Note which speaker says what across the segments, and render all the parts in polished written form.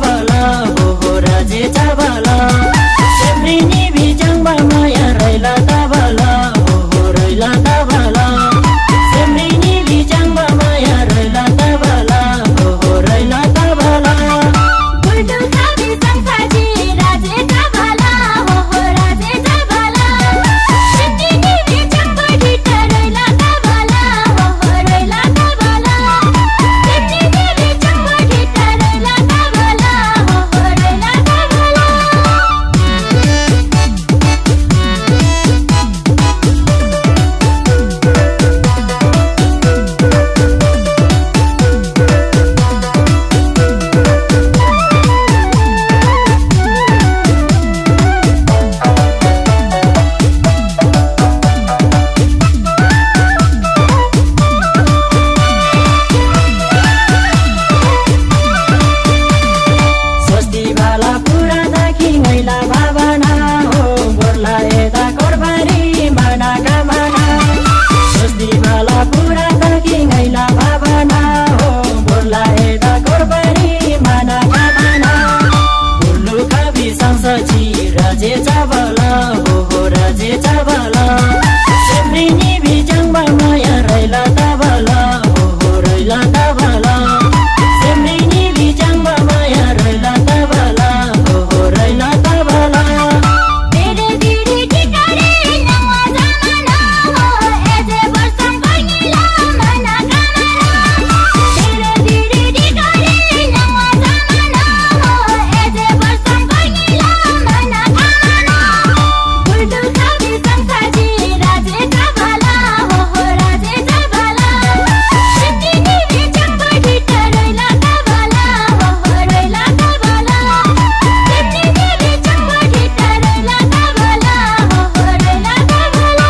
Speaker 1: tabala ho ho raje tabala semrini bijang ba maya raila tabala ho ho raila tabala semrini bijang ba maya raila tabala ho ho raila tabala
Speaker 2: buldu khabi sangsaji raje tabala ho ho raje tabala semrini bijang ba dhita raila tabala ho ho raila tabala semrini bijang ba dhita raila tabala ho ho raila tabala
Speaker 1: स्वस्ति भाला पुरा देखि मैला भावना हो गोरला यता कोरबारी माना कामना स्वस्ति भाला पुरा देखि मैला भावना हो गोरला यता कोरबारी माना कामना बुल्लु खाबी सांसची राजे चावला हो हो राजे चावला सेम्रिनी बिजङ माया रैला तावला हो हो रैला तावला सेम्रिनी बिजङ माया रैला तावला हो हो रैला तावला
Speaker 2: तेरे दिडी ठिकारे नवा जमाना हो एजे वर्षम बनिला मना कामना तेरे दिडी ठिकारे नवा जमाना हो एजे वर्षम बनिला मना कामना बुल्दु खाबी संसाजी राजे tabala हो हो राजे tabala semrini bijang ba dhita raila tabala हो हो raila tabala semrini bijang ba dhita raila tabala हो हो raila tabala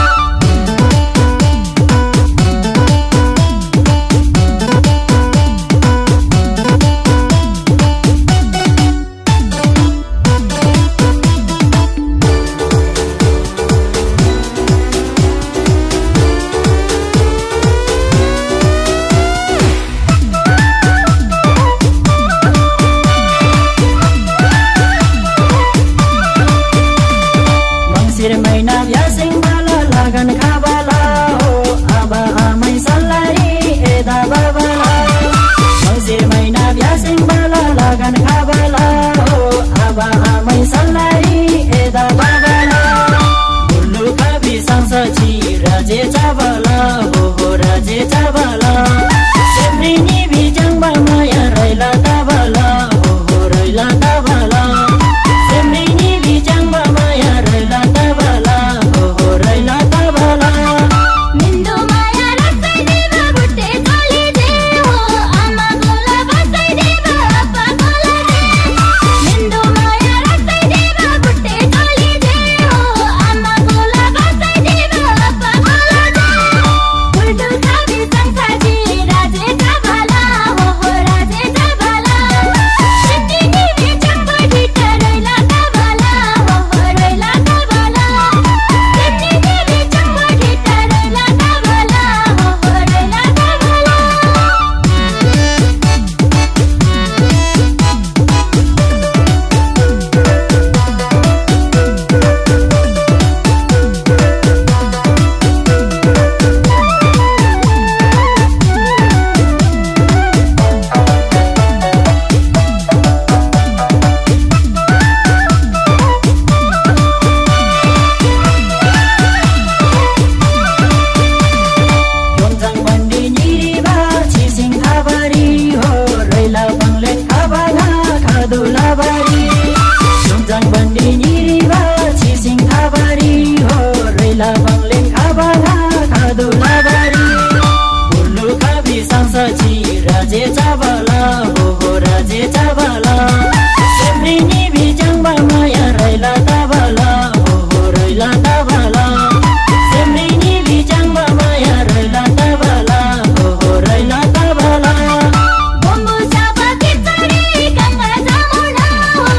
Speaker 1: मङ्सिर महिना भ्यासिङ बाला लगन खाबाला हो आबा आमै सल्लारी एदा बाबाला मङ्सिर महिना भ्यासिङ बाला लगन खाबाला हो आबा आमै सल्लारी एदा बाबाला बुल्लु खाबी सांसची राजे चावला हो हो राजे चावला सेम्रिनी बिजङ माया रैला तावला हो हो रैला तावला सेम्रिनी बिजङ माया रैला तावला हो हो रैला तावला
Speaker 2: निन्दो माया रसै देवा बुट्टे चली दे हो आमा गोला बसै देवा अप्पा गोला दे निन्दो माया रसै देवा बुट्टे चली दे हो आमा गोला बसै देवा अप्पा गोला दे बुल्दु खाबी संसाजी राजे tabala हो हो राजे tabala semrini bijang ba dhita raila tabala हो हो raila tabala semrini bijang ba dhita raila tabala हो हो raila tabala
Speaker 1: योन्जङ बन्डी निरिबा छिसिङ थाबारी हो रैला बङ्गलेन खाबाना खादुलाबारी योन्जङ बन्डी निरिबा छिसिङ थाबारी हो रैला बङ्गलेन खाबाना खादुलाबारी बुल्लु खाबी सांसची राजे चावला हो हो राजे चावला सेम्रिनी बिजङ माया रैला तावला हो हो रैला तावला सेम्रिनी बिजङ माया रैला तावला हो हो रैला तावला
Speaker 2: bombu saba kitsari kanga jamuna ho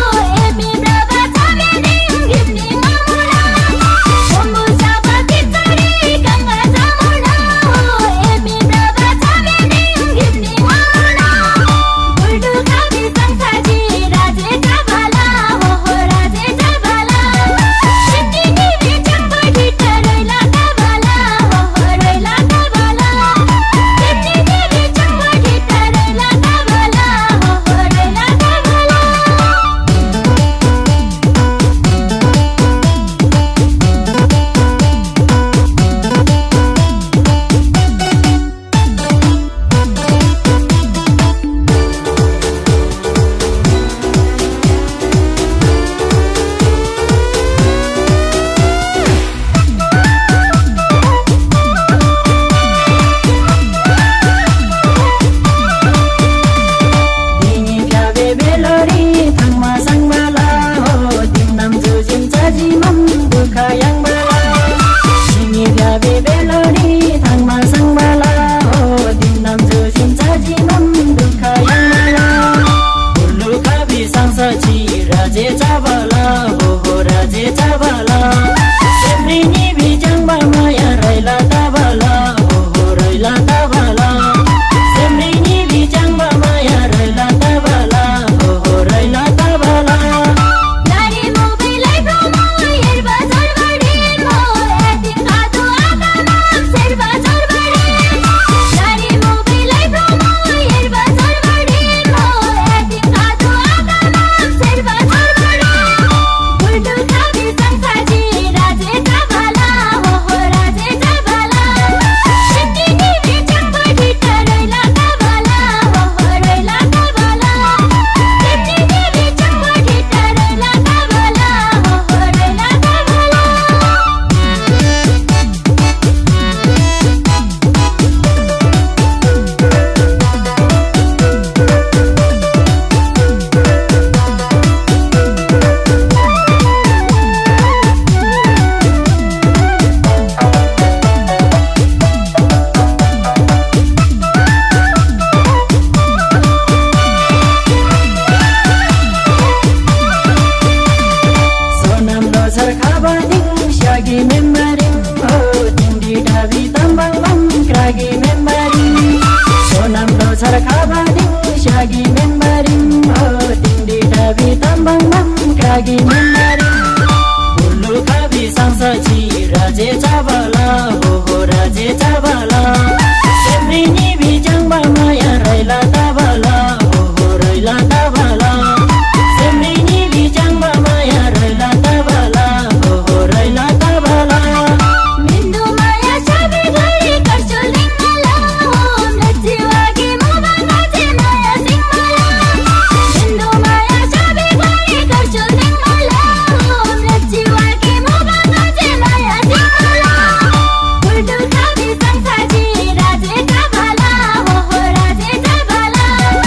Speaker 1: वागी निन्नारी उल्लू खाबी सांसाची राजे चावला हो राजे चावला सेम्रिनी बिजंबा माया रैला तावला हो रैला तावला सेम्रिनी बिजंबा माया रैला तावला हो रैला तावला
Speaker 2: मिन्दु माया छाबी गरी कर्छु लिङ्गला हो नची वागी मोबा नाचे माया सिंहला मिन्दु माया छाबी गरी कर्छु लिङ्गला हो नची वागी मोबा नाचे माया सिंहला उल्टु खाबी संसाजी राजे चावला हो राजे चावला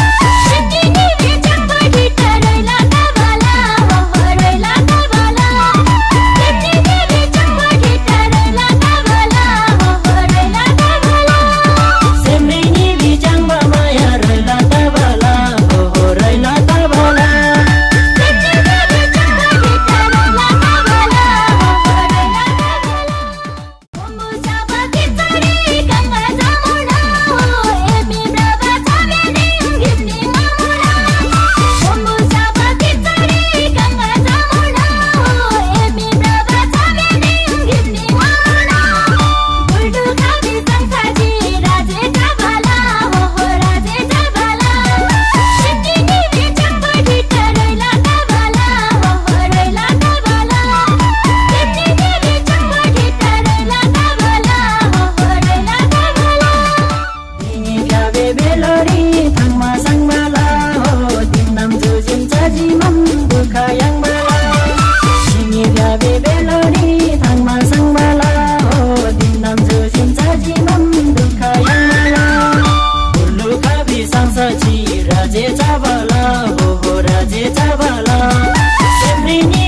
Speaker 2: सिन्नी बिजंबा ढिटा रैला तावला हो रैला तावला सिन्नी बिजंबा ढिटा रैला तावला हो रैला तावला
Speaker 1: सेम्रिनी बिजंबा माया रैला तावला हो रैला तावला
Speaker 2: सिन्नी बिजंबा ढिटा रैला तावला हो रैला तावला ओम्बु साबा किचरी गंगा जामुना हो एमी ब्राबा छाबेनी गिफ्नी मामुना ओम्बु साबा किचरी गंगा जामुना हो एमी ब्राबा छाबेनी गिफ्नी मामुना उल्टु खाबी संसाजी राजे चावला हो राजे चावला सिन्नी बिजंबा ढिटा रैला तावला हो रैला तावला सिन्नी बिजंबा ढिटा रैला तावला हो रैला तावला
Speaker 1: तिमी गावे बेलरी थाङमा साङमाला हो तिमनाम जुजिम चाजिमम दुःख याङमाला तिमी गावे बेलरी थाङमा साङमाला हो तिमनाम जुजिम चाजिमम दुःख याङमाला उल्लु खाबी सांसाची राजे चावला हो राजे चावला सेम्रिनी